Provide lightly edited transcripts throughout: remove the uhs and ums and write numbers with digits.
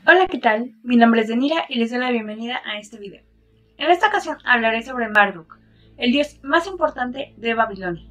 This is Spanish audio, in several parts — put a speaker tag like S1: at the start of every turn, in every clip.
S1: Hola, ¿qué tal? Mi nombre es Denira y les doy la bienvenida a este video. En esta ocasión hablaré sobre Marduk, el dios más importante de Babilonia.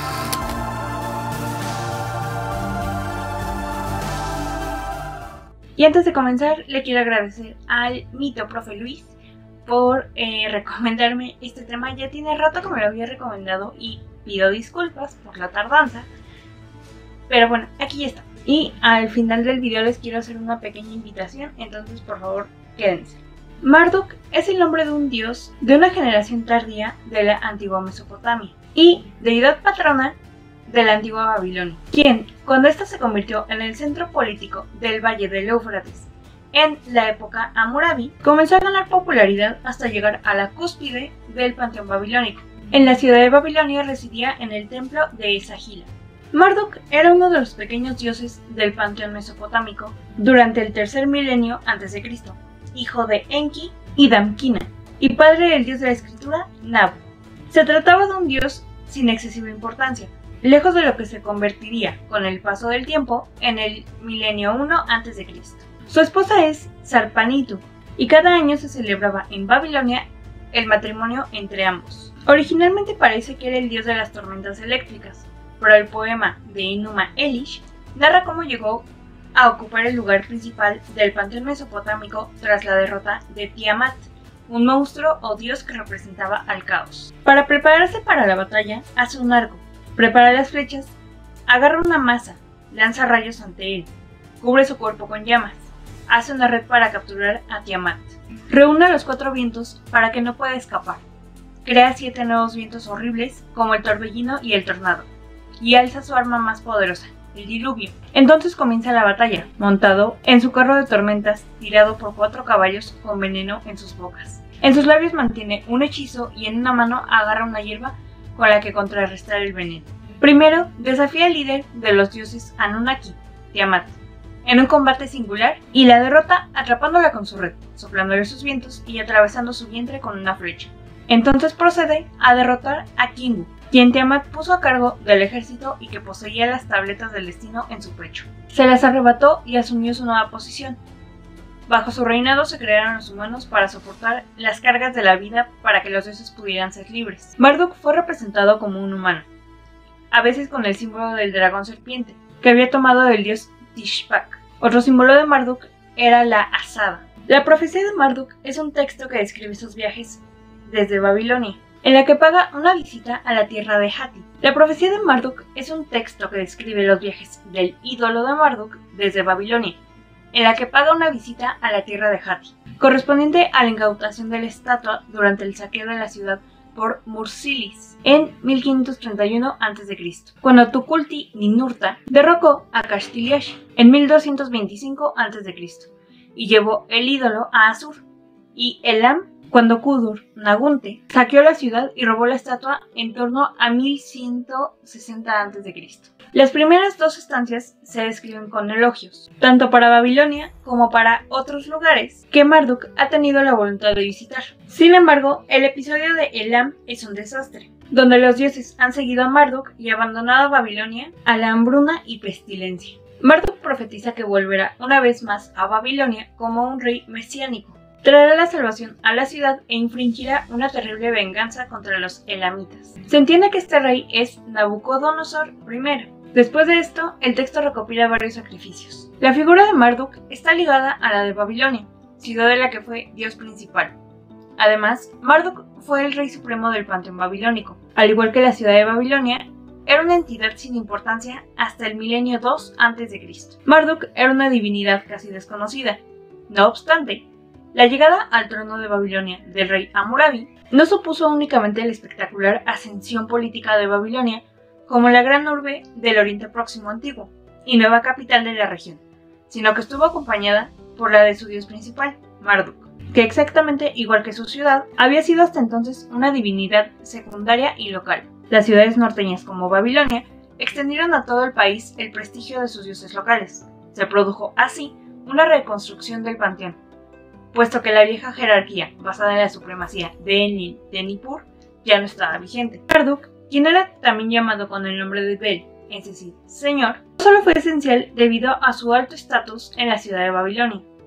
S1: Y antes de comenzar, le quiero agradecer al mito profe Luis por recomendarme este tema. Ya tiene rato que me lo había recomendado y pido disculpas por la tardanza. Pero bueno, aquí está. Y al final del video les quiero hacer una pequeña invitación, entonces por favor quédense. Marduk es el nombre de un dios de una generación tardía de la antigua Mesopotamia y deidad patrona de la antigua Babilonia, quien, cuando ésta se convirtió en el centro político del valle del Éufrates en la época Hammurabi, comenzó a ganar popularidad hasta llegar a la cúspide del panteón babilónico. En la ciudad de Babilonia residía en el templo de Esagila. Marduk era uno de los pequeños dioses del panteón mesopotámico durante el tercer milenio a.C., hijo de Enki y Damkina, y padre del dios de la escritura, Nabu. Se trataba de un dios sin excesiva importancia, lejos de lo que se convertiría, con el paso del tiempo, en el milenio 1 a.C. Su esposa es Sarpanitu, y cada año se celebraba en Babilonia el matrimonio entre ambos. Originalmente parece que era el dios de las tormentas eléctricas, pero el poema de Enuma Elish narra cómo llegó a ocupar el lugar principal del panteón mesopotámico tras la derrota de Tiamat, un monstruo o dios que representaba al caos. Para prepararse para la batalla, hace un arco, prepara las flechas, agarra una masa, lanza rayos ante él, cubre su cuerpo con llamas, hace una red para capturar a Tiamat, reúne a los 4 vientos para que no pueda escapar, crea 7 nuevos vientos horribles como el torbellino y el tornado, y alza su arma más poderosa, el diluvio. Entonces comienza la batalla, montado en su carro de tormentas, tirado por 4 caballos con veneno en sus bocas. En sus labios mantiene un hechizo y en una mano agarra una hierba con la que contrarrestar el veneno. Primero, desafía al líder de los dioses Anunnaki, Tiamat, en un combate singular y la derrota atrapándola con su red, soplándole sus vientos y atravesando su vientre con una flecha. Entonces procede a derrotar a Kingu, quien Tiamat puso a cargo del ejército y que poseía las tabletas del destino en su pecho. Se las arrebató y asumió su nueva posición. Bajo su reinado se crearon los humanos para soportar las cargas de la vida para que los dioses pudieran ser libres. Marduk fue representado como un humano, a veces con el símbolo del dragón serpiente, que había tomado del dios Tishpak. Otro símbolo de Marduk era la azada. La profecía de Marduk es un texto que describe sus viajes desde Babilonia, en la que paga una visita a la tierra de Hatti. La profecía de Marduk es un texto que describe los viajes del ídolo de Marduk desde Babilonia, en la que paga una visita a la tierra de Hatti, correspondiente a la incautación de la estatua durante el saqueo de la ciudad por Mursilis en 1531 a.C., cuando Tukulti-Ninurta derrocó a Kashtiliash en 1225 a.C. y llevó el ídolo a Asur, y Elam cuando Kudur-Nagunte saqueó la ciudad y robó la estatua en torno a 1160 a.C. Las primeras 2 estancias se describen con elogios, tanto para Babilonia como para otros lugares que Marduk ha tenido la voluntad de visitar. Sin embargo, el episodio de Elam es un desastre, donde los dioses han seguido a Marduk y abandonado a Babilonia a la hambruna y pestilencia. Marduk profetiza que volverá una vez más a Babilonia como un rey mesiánico. Traerá la salvación a la ciudad e infringirá una terrible venganza contra los elamitas. Se entiende que este rey es Nabucodonosor I. Después de esto, el texto recopila varios sacrificios. La figura de Marduk está ligada a la de Babilonia, ciudad de la que fue dios principal. Además, Marduk fue el rey supremo del panteón babilónico. Al igual que la ciudad de Babilonia, era una entidad sin importancia hasta el milenio 2 a.C. Marduk era una divinidad casi desconocida. No obstante, la llegada al trono de Babilonia del rey Hammurabi no supuso únicamente la espectacular ascensión política de Babilonia como la gran urbe del Oriente Próximo antiguo y nueva capital de la región, sino que estuvo acompañada por la de su dios principal, Marduk, que exactamente igual que su ciudad, había sido hasta entonces una divinidad secundaria y local. Las ciudades norteñas como Babilonia extendieron a todo el país el prestigio de sus dioses locales. Se produjo así una reconstrucción del panteón, puesto que la vieja jerarquía basada en la supremacía de Enlil de Nippur ya no estaba vigente. Marduk, quien era también llamado con el nombre de Bel, es decir, señor, no solo fue esencial debido a su alto estatus en la ciudad de Babilonia,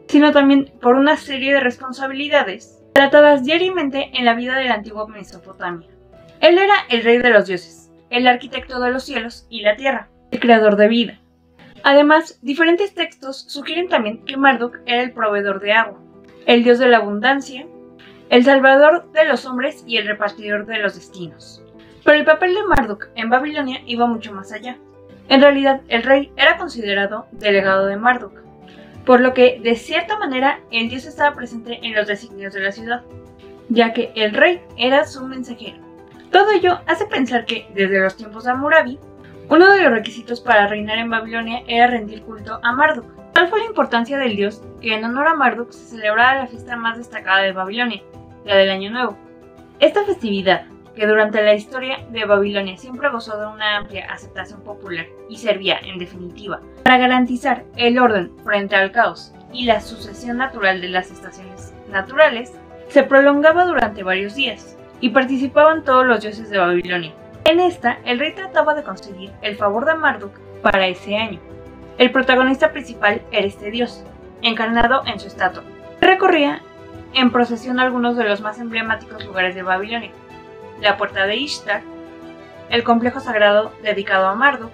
S1: sino también por una serie de responsabilidades tratadas diariamente en la vida de la antigua Mesopotamia. Él era el rey de los dioses, el arquitecto de los cielos y la tierra, el creador de vida. Además, diferentes textos sugieren también que Marduk era el proveedor de agua, el dios de la abundancia, el salvador de los hombres y el repartidor de los destinos. Pero el papel de Marduk en Babilonia iba mucho más allá. En realidad, el rey era considerado delegado de Marduk, por lo que, de cierta manera, el dios estaba presente en los designios de la ciudad, ya que el rey era su mensajero. Todo ello hace pensar que, desde los tiempos de Hammurabi, uno de los requisitos para reinar en Babilonia era rendir culto a Marduk. Tal fue la importancia del dios que en honor a Marduk se celebraba la fiesta más destacada de Babilonia, la del Año Nuevo. Esta festividad, que durante la historia de Babilonia siempre gozó de una amplia aceptación popular y servía, en definitiva, para garantizar el orden frente al caos y la sucesión natural de las estaciones naturales, se prolongaba durante varios días y participaban todos los dioses de Babilonia. En esta, el rey trataba de conseguir el favor de Marduk para ese año. El protagonista principal era este dios, encarnado en su estatua. Recorría en procesión algunos de los más emblemáticos lugares de Babilonia: la puerta de Ishtar, el complejo sagrado dedicado a Marduk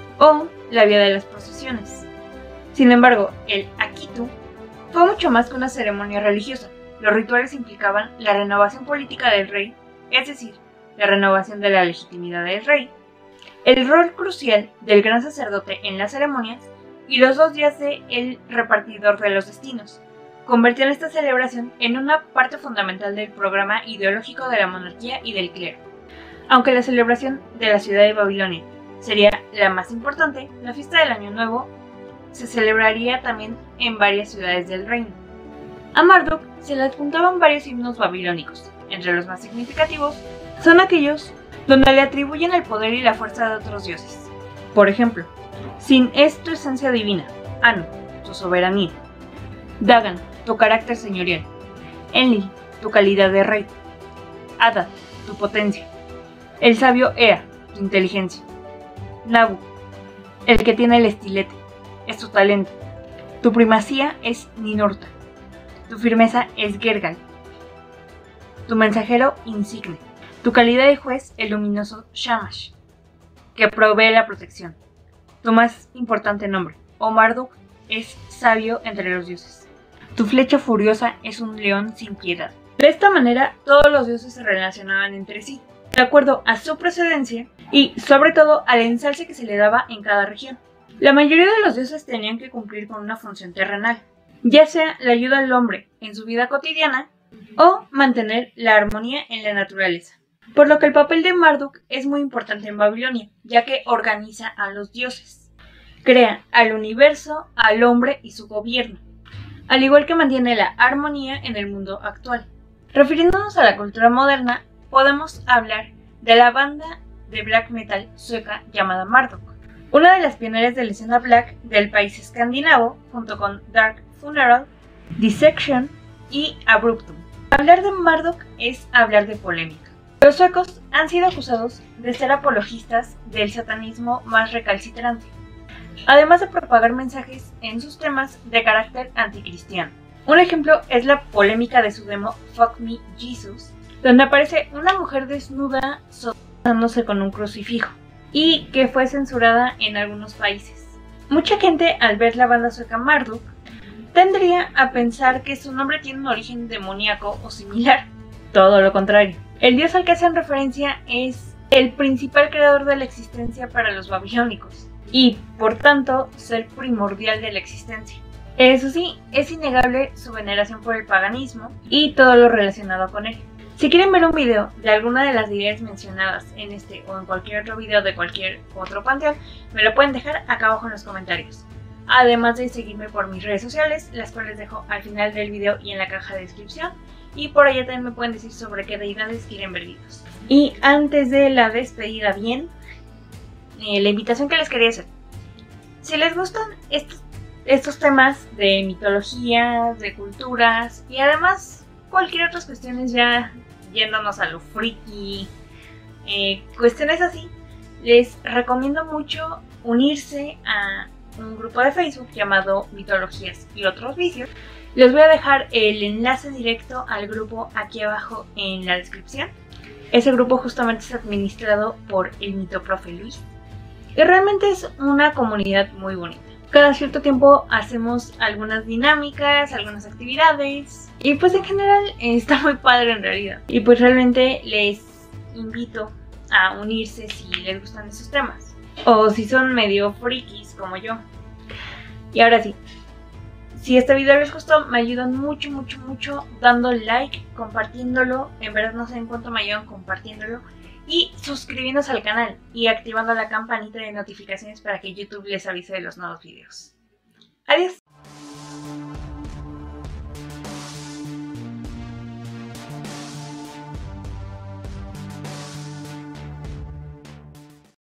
S1: o la vía de las procesiones. Sin embargo, el Akitu fue mucho más que una ceremonia religiosa. Los rituales implicaban la renovación política del rey, es decir, la renovación de la legitimidad del rey, el rol crucial del gran sacerdote en las ceremonias y los 2 días de el repartidor de los destinos. Convertían esta celebración en una parte fundamental del programa ideológico de la monarquía y del clero. Aunque la celebración de la ciudad de Babilonia sería la más importante, la fiesta del Año Nuevo se celebraría también en varias ciudades del reino. A Marduk se le adjuntaban varios himnos babilónicos. Entre los más significativos son aquellos donde le atribuyen el poder y la fuerza de otros dioses. Por ejemplo, Sin es tu esencia divina, Anu, tu soberanía, Dagan, tu carácter señorial, Enlil, tu calidad de rey, Ada, tu potencia, el sabio Ea, tu inteligencia, Nabu, el que tiene el estilete, es tu talento, tu primacía es Ninurta, tu firmeza es Gergal, tu mensajero insigne, tu calidad de juez el luminoso Shamash, que provee la protección. Tu más importante nombre, O Marduk, es sabio entre los dioses. Tu flecha furiosa es un león sin piedad. De esta manera, todos los dioses se relacionaban entre sí, de acuerdo a su procedencia y, sobre todo, al ensalce que se le daba en cada región. La mayoría de los dioses tenían que cumplir con una función terrenal, ya sea la ayuda al hombre en su vida cotidiana o mantener la armonía en la naturaleza. Por lo que el papel de Marduk es muy importante en Babilonia, ya que organiza a los dioses, crea al universo, al hombre y su gobierno, al igual que mantiene la armonía en el mundo actual. Refiriéndonos a la cultura moderna, podemos hablar de la banda de black metal sueca llamada Marduk, una de las pioneras de la escena black del país escandinavo, junto con Dark Funeral, Dissection y Abruptum. Hablar de Marduk es hablar de polémica. Los suecos han sido acusados de ser apologistas del satanismo más recalcitrante, además de propagar mensajes en sus temas de carácter anticristiano. Un ejemplo es la polémica de su demo Fuck Me Jesus, donde aparece una mujer desnuda sotándose con un crucifijo, y que fue censurada en algunos países. Mucha gente, al ver la banda sueca Marduk, tendría a pensar que su nombre tiene un origen demoníaco o similar. Todo lo contrario. El dios al que hacen referencia es el principal creador de la existencia para los babilónicos y, por tanto, ser primordial de la existencia. Eso sí, es innegable su veneración por el paganismo y todo lo relacionado con él. Si quieren ver un video de alguna de las deidades mencionadas en este o en cualquier otro video de cualquier otro panteón, me lo pueden dejar acá abajo en los comentarios. Además de seguirme por mis redes sociales, las cuales dejo al final del video y en la caja de descripción. Y por allá también me pueden decir sobre qué deidades quieren ver videos. Y antes de la despedida bien, la invitación que les quería hacer. Si les gustan estos temas de mitología, de culturas y además cualquier otras cuestiones, ya yéndonos a lo friki, cuestiones así, les recomiendo mucho unirse a un grupo de Facebook llamado Mitologías y otros vicios, Les voy a dejar el enlace directo al grupo aquí abajo en la descripción. Ese grupo justamente es administrado por el mito profe Luis. Y realmente es una comunidad muy bonita. Cada cierto tiempo hacemos algunas dinámicas, algunas actividades. Y pues en general está muy padre en realidad. Y pues realmente les invito a unirse si les gustan esos temas. O si son medio frikis como yo. Y ahora sí. Si este video les gustó, me ayudan mucho dando like, compartiéndolo. En verdad no sé en cuánto me ayudan compartiéndolo. Y suscribiéndose al canal y activando la campanita de notificaciones para que YouTube les avise de los nuevos videos. Adiós.